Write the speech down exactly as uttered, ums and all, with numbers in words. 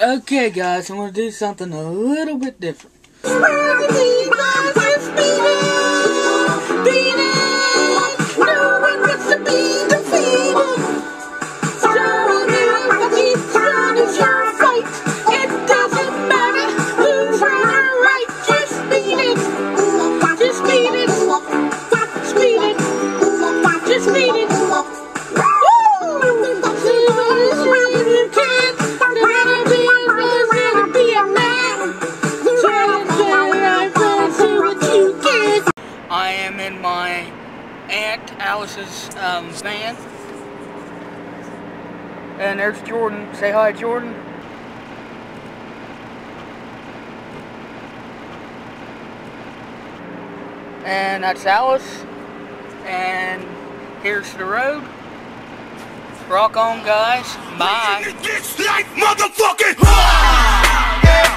Okay guys, I'm going to do something a little bit different. I am in my Aunt Alice's um, van. And there's Jordan. Say hi, Jordan. And that's Alice. And here's the road. Rock on, guys. Bye. This life, motherfucking!